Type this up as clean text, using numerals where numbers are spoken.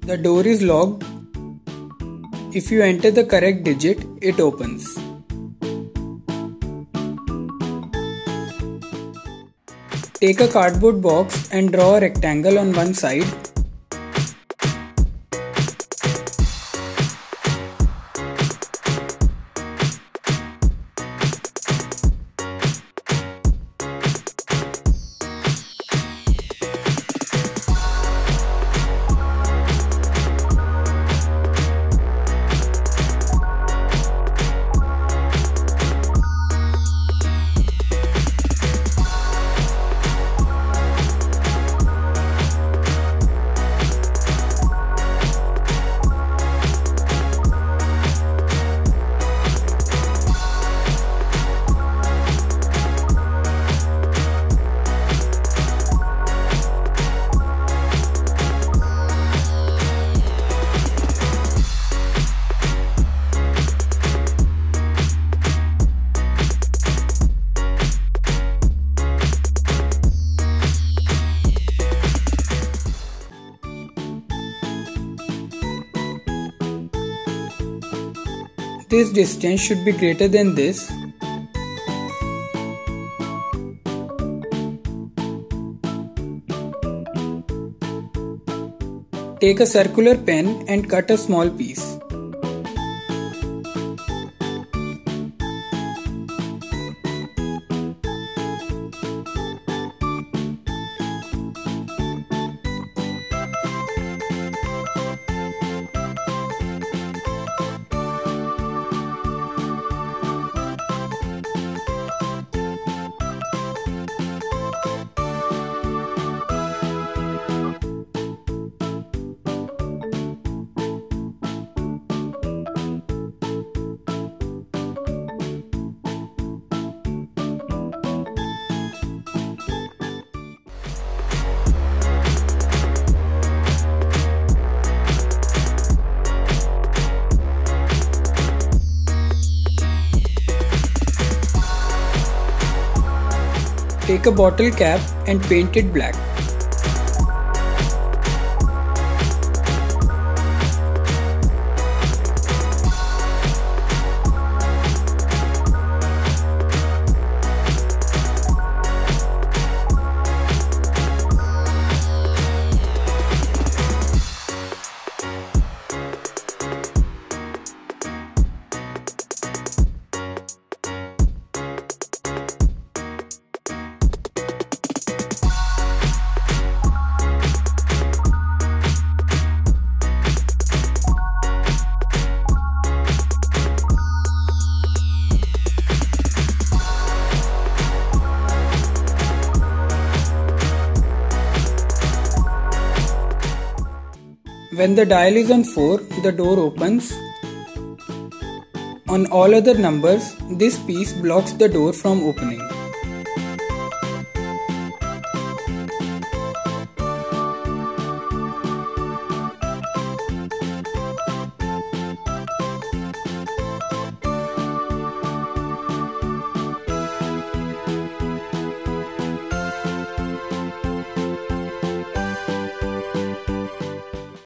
The door is locked. If you enter the correct digit, it opens. Take a cardboard box and draw a rectangle on one side. This distance should be greater than this. Take a circular pen and cut a small piece. Take a bottle cap and paint it black. When the dial is on 4, the door opens. On all other numbers, this piece blocks the door from opening.